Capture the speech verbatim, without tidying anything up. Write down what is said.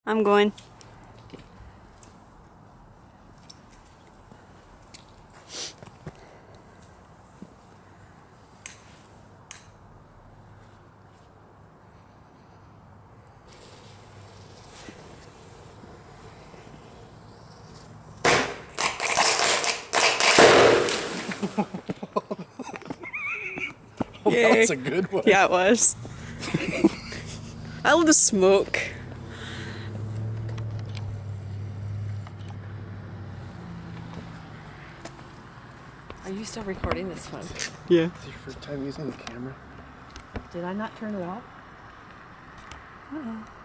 I'm going. Well, that was a good one. Yeah, it was. I love the smoke. Are you still recording this one? Yeah. Is this your first time using the camera? Did I not turn it off? Uh-oh.